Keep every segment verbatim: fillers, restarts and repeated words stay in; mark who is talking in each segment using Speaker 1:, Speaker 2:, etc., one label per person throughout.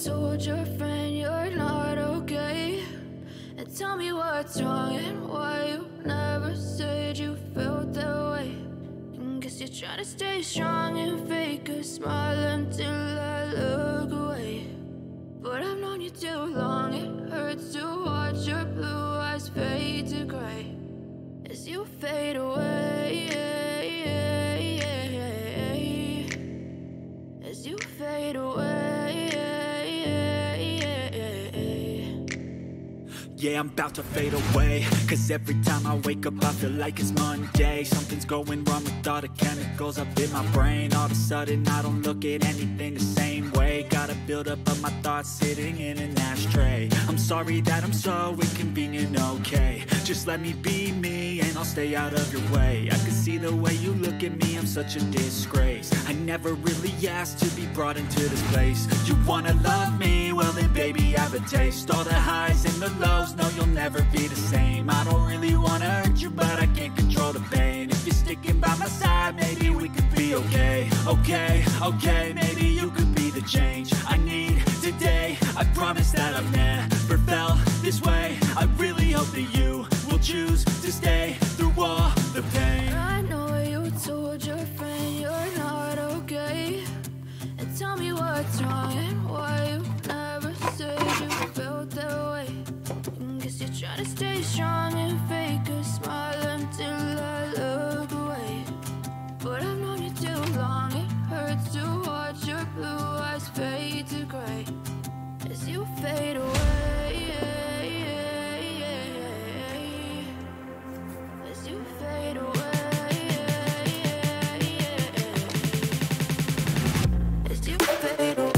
Speaker 1: told your friend you're not okay? And tell me what's wrong and why you never said you felt that way. And guess you're trying to stay strong and fake a smile until I look away. But I've known you too long, it hurts to watch your blue eyes fade to gray as you fade away, as you fade away.
Speaker 2: Yeah, I'm about to fade away, cause every time I wake up I feel like it's Monday. Something's going wrong with all the chemicals up in my brain. All of a sudden I don't look at anything the same way. Gotta build up of my thoughts sitting in an ashtray. I'm sorry that I'm so inconvenient, okay? Just let me be me and I'll stay out of your way. I can see the way you look at me, I'm such a disgrace. I never really asked to be brought into this place. You wanna love me? Well then baby, have a taste. All the highs and the lows, no, you'll never be the same. I don't really wanna hurt you, but I can't control the pain. If you're sticking by my side, maybe we could be okay. Okay, okay, maybe you could be the change I need today. I promise that I've never felt this way. I really hope that you will choose to stay through all the pain.
Speaker 1: I know you told your friend you're not okay. And tell me what's wrong and why you never said you felt that way. Guess you're trying to stay strong and fake a smile until I look away. But I've known you too long, it hurts to watch your blue eyes fade to gray as you fade away, as you fade away, as you fade away.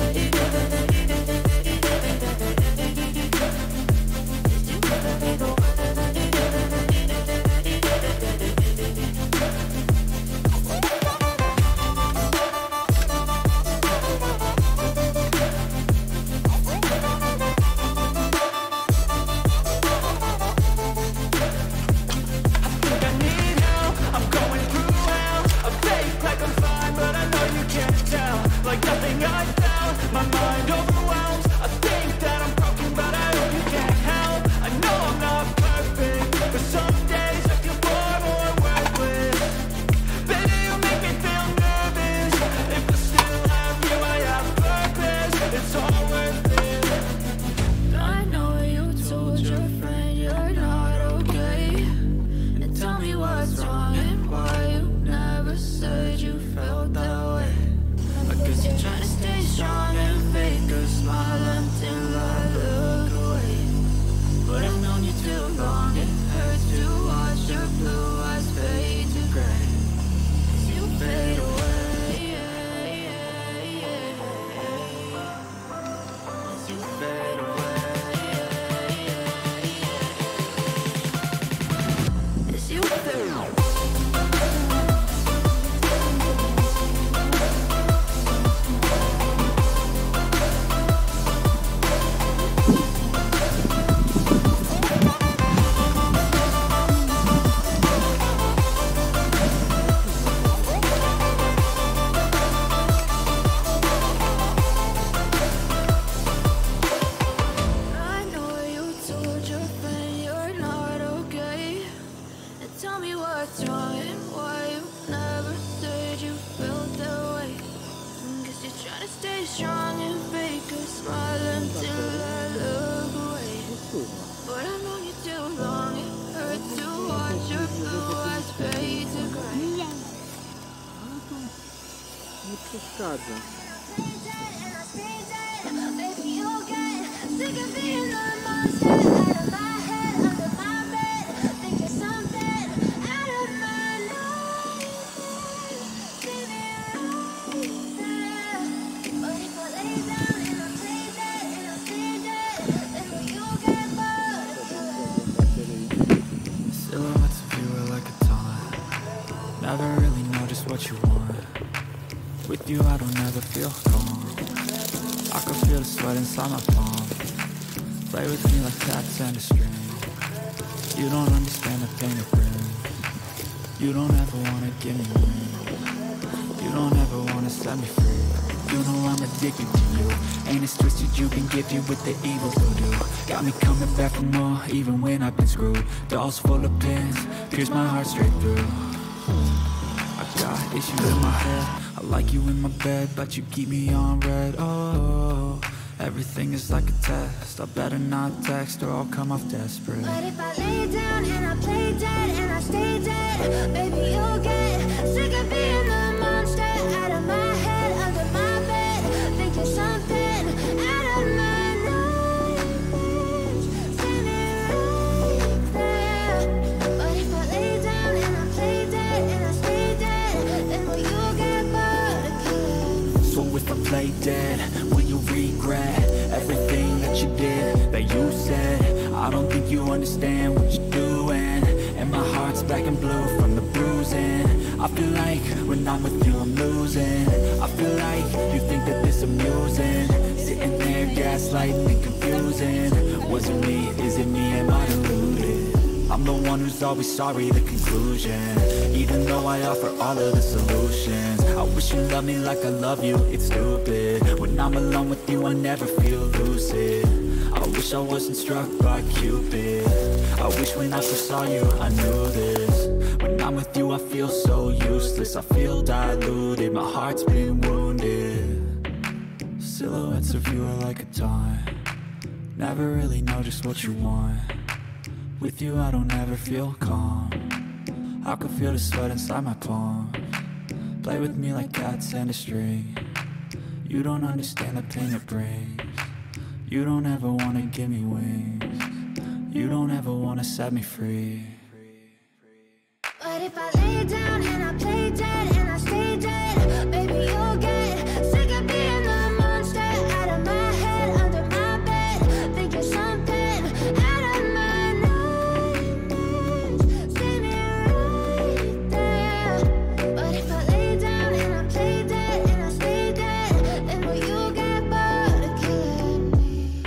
Speaker 2: What you want. With you I don't ever feel calm. I can feel the sweat inside my palm. Play with me like cats and a string. You don't understand the pain it brings. You don't ever wanna give me room. You don't ever wanna set me free. you know I'm addicted to you. And it's twisted, you've been gifted with the evil voodoo. Got me coming back for more, even when I've been screwed. Dolls full of pins, pierce my heart straight through. I got issues in my head, I like you in my bed, but you keep me on red. Oh, everything is like a test, I better not text or I'll come off desperate.
Speaker 1: But if I lay down and I play dead and I stay dead, baby, you'll get sick of being the monster out of my head, under my bed, thinking something out of my nightmares, standing right there. But if I lay down and I play dead and I stay dead, then will you get bored again?
Speaker 2: So if I play dead, will you regret everything that you did, that you said? I don't think you understand what you're doing, and my heart's black and blue from the bruising. I feel like when I'm with you I'm losing. I feel like you think that this amusing, sitting there gaslighting and confusing. Was it me? Is it me? Am I deluded? I'm the one who's always sorry, the conclusion, even though I offer all of the solutions. I wish you loved me like I love you, it's stupid. When I'm alone with you I never feel lucid. I wish I wasn't struck by Cupid. I wish when I first saw you I knew this. When I'm with you I feel so useless, I feel diluted, my heart's been wounded. Silhouettes of you are like a taunt, never really know just what you want. With you I don't ever feel calm, I can feel the sweat inside my palms. Play with me like cats and a string, you don't understand the pain it brings. You don't ever wanna give me wings, you don't ever wanna set me free.
Speaker 1: But if I lay down and I play dead and I stay dead, baby, you'll get sick of being the monster out of my head, under my bed, thinking something out of my nightmares, standing right there. But if I lay down and I play dead and I stay dead, then will you get bored of killing me?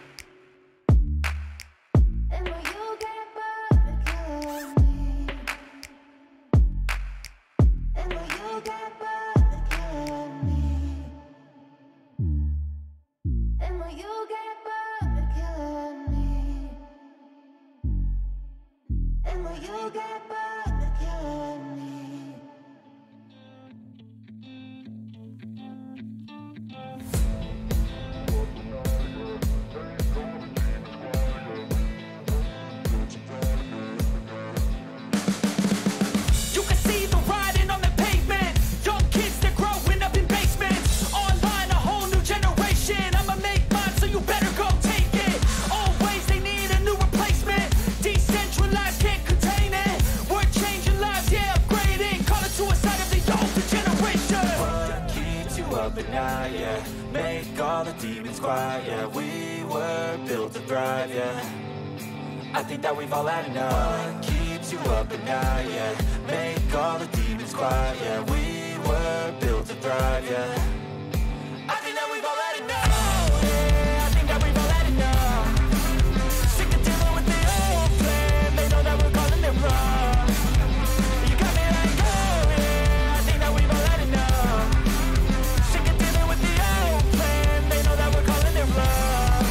Speaker 1: Then will you get bored of killing me? And will you get bored of killing me? And will you get bored of killing me? And will you get bored of killing me?
Speaker 3: You can see the writing on the pavement. Young kids, they're growing up in basements. Online, a whole new generation. I'ma make mine, so you better go take it. Always, they need a new replacement. Decentralized, can't contain it. We're changing lives, yeah, upgrading. Call it suicide of the older generation.
Speaker 2: What keeps you up at night, yeah? Make all the demons quiet, yeah. We were built to thrive, yeah. I think that we've all had enough. What keeps you up at night, yeah? Make all the demons quiet, yeah. We were built to thrive, yeah. I think that we've all had enough. Yeah, I think that we've all had enough. Sick of dealing with the old plan, they know that we're calling it wrong. You got me like, oh yeah, I think that we've all had enough. Sick of dealing with the old plan, they know that we're calling it wrong.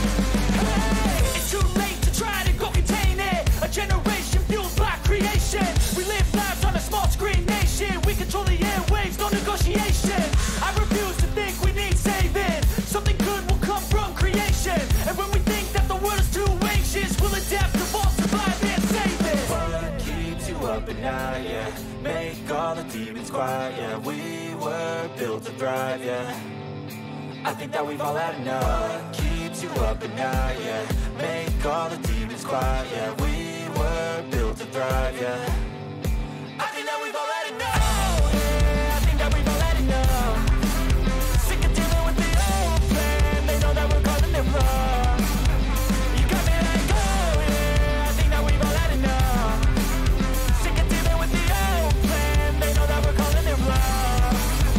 Speaker 3: Hey, it's too late to try to go contain it. A generation fueled by creation. We live lives on a small screen nation. We control the airwaves, no negotiation. I refuse to think we need saving. Something good will come from creation. And when we think that the world is too anxious, we'll adapt, evolve, survive, and save it.
Speaker 2: What keeps you up at night, yeah? Make all the demons quiet, yeah. We were built to thrive, yeah. I think that we've all had enough. What keeps you up at night, yeah? Make all the demons quiet, yeah. We were built to thrive, yeah. I think that we've all had enough. Yeah, I think that we've all had enough. Sick of dealing with the old plan, they know that we're calling it wrong. You got me like, oh yeah, I think that we've all had enough. Sick of dealing with the old plan, they know that we're calling it wrong.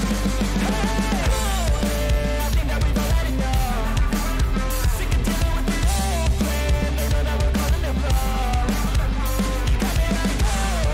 Speaker 2: Hey, oh yeah, I think that we've all had enough. Sick of dealing with the old plan, they know that we're calling it wrong. You got me like, oh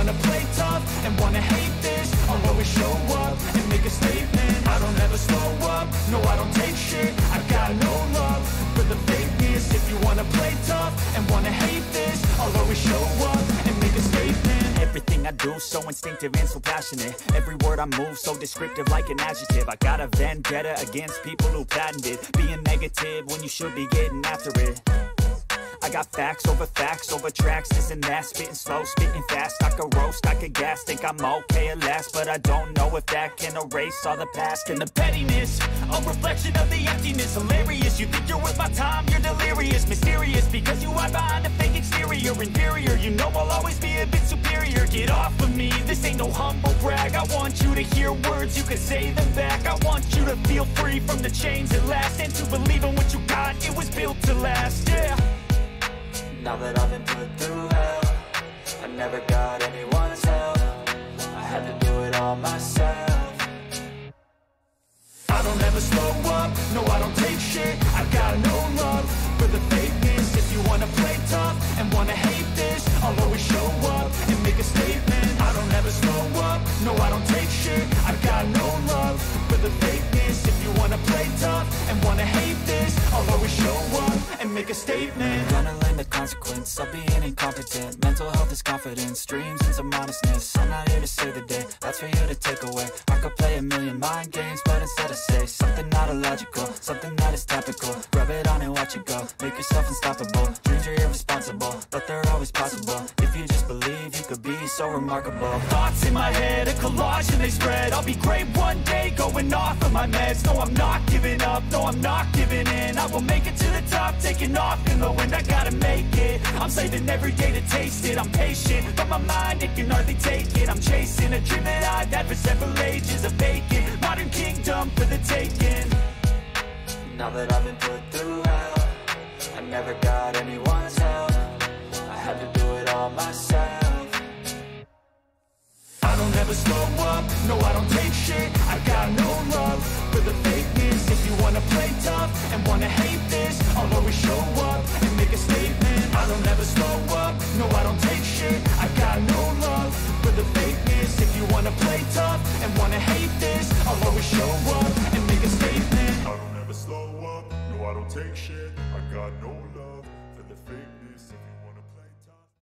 Speaker 3: wanna play tough and wanna hate this, I'll always show up and make a statement. I don't ever slow up, no I don't take shit. I got no love for the fakeness. If you wanna play tough and wanna hate this, I'll always show up and make a statement.
Speaker 2: Everything I do so instinctive and so passionate. Every word I move so descriptive like an adjective. I got a vendetta against people who patented being negative when you should be getting after it. I got facts over facts over tracks, this and that. Spitting slow, spitting fast, I could roast, I could gas. Think I'm okay at last, but I don't know if that can erase all the past. And the pettiness, a reflection of the emptiness. Hilarious, you think you're worth my time, you're delirious. Mysterious, because you hide behind a fake exterior. Inferior, you know I'll always be a bit superior. Get off of me, this ain't no humble brag. I want you to hear words, you can say them back. I want you to feel free from the chains at last, and to believe in what you got, it was built to last, yeah. Now that I've been put through hell, I never got anyone's help. I had to do it all myself.
Speaker 3: I don't ever slow up, no I don't take shit. I got no love for the fakeness. If you wanna play tough and wanna hate this, I'll always show up and make a statement. I don't ever slow up, no I don't take shit. I got no love for the fakeness. If you wanna play tough and wanna hate this, I'll always show up and make a statement.
Speaker 2: Gonna learn the consequence of being incompetent. Mental health is confidence, dreams and some honestness. I'm not here to save the day, that's for you to take away. I could play a million mind games, but instead I say something not illogical, something that is topical. Rub it on and watch it go, make yourself unstoppable. Dreams are irresponsible, but they're always possible. If you just believe, you could be so remarkable.
Speaker 3: Thoughts in my head, a collage and they spread. I'll be great one day, going off of my meds. No, I'm not giving up, no, I'm not giving in. I will make it to the top, taking off in the wind. I gotta make it, I'm saving every day to taste it. I'm patient, but my mind, it can hardly take it. I'm chasing a dream that I've had for several ages. A vacant, modern kingdom for the taking.
Speaker 2: Now that I've been put through hell, I never got anyone's help. I had to do it all myself.
Speaker 3: I don't ever slow up, no I don't take shit. I got no love for the fakeness. If you wanna play tough and wanna hate this, I'll always show up and make a statement. I don't ever slow up, no I don't take shit. I got no love for the fakeness. If you wanna play tough and wanna hate this, I'll always show up and make a statement.
Speaker 4: I don't ever slow up, no I don't take shit. I got no love for the fake.